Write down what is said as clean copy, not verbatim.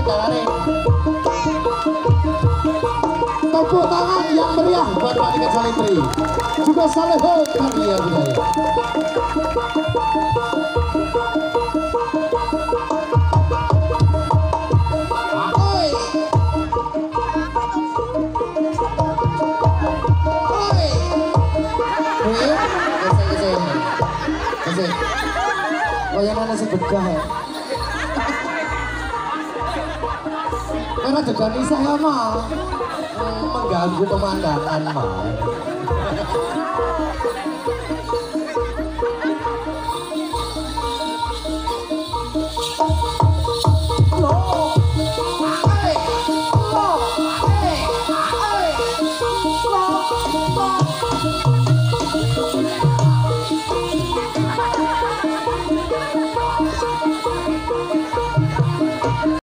jalannya. Tepuk tangan yang meriah buat Manika Salitri juga Saleho Karya Budaya. Oh yang mana sih begah ya? Karena degan saya mah mengganggu pemandangan mah.